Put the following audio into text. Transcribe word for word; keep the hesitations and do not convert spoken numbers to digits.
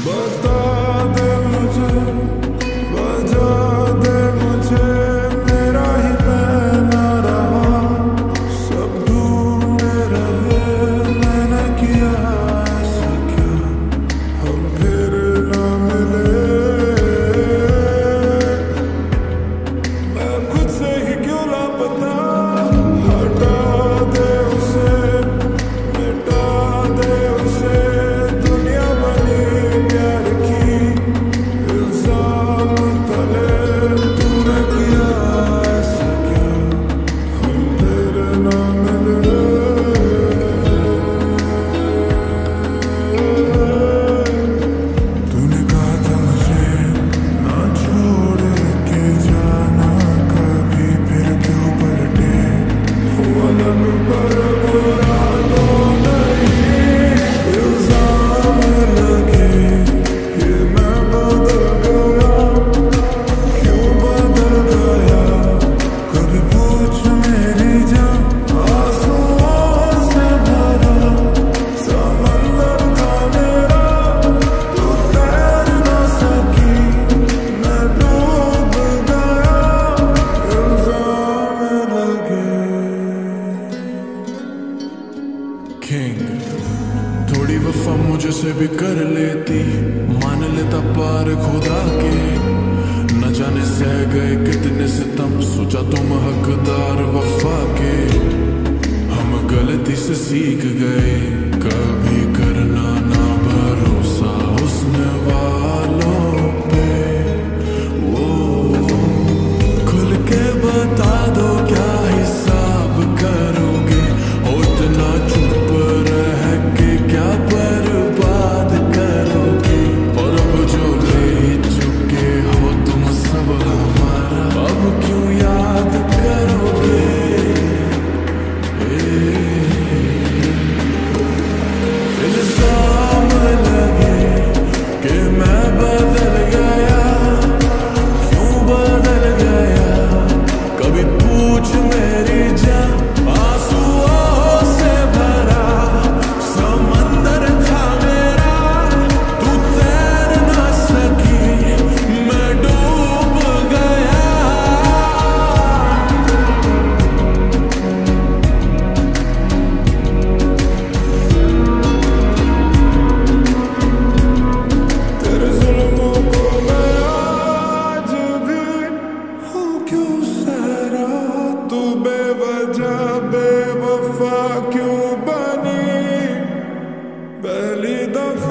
बता दे मुझे, बजा दे मुझे, मेरा ही मैं ना रहा, सब ढूंढ रहे, मैंने किया ऐसा क्या, हम फिर ना मिले। मैं खुद से ही क्यों लापता, हटा दे उसे, मिटा दे उसे, दुनिया बनी प्यार की इल्जाम तले, तूने किया ऐसा क्या, हम फिर ना मिले। तूने कहा था मुझे ना छोड़ के जाना कभी, फिर क्यों पलटे हुआ लब पर बुरा तो नहीं, इल्जाम लगे कि मैं बदल गया, क्यों बदल गया, कभी पूछ मेरी जान, आंसुओं से भरा समंदर था मेरा, तू तैर ना सकी, मैं डूब गया, इल्जाम लगे। किंग थोड़ी वफा मुझे से भी कर लेती, मान लेता पार खुदा के, न जाने सह गए कितने सितम, सोचा तुम हकदार वफा के, हम गलती से सीख गए कभी करना ना भरोसा हुस्न वालों पे। वो खुल के बता दो क्या हिसाब करोगे, उतना चुप रह के क्या बर्बाद करोगे, और अब जो ले चुके हो तुम सब हमारा, अब क्यों याद करोगे। इल्जाम लगे कि मैं बदल गया, क्यों बदल गया, कभी पूछ मेरी जान, आंसुओं से भरा समंदर था मेरा, तू तैर ना सकी, मैं डूब गया। तेरे जुल्मों को मैं आज भी हूँ क्यों सहरा, तू बेवजह बेवफा क्यों बनी, पहली दफा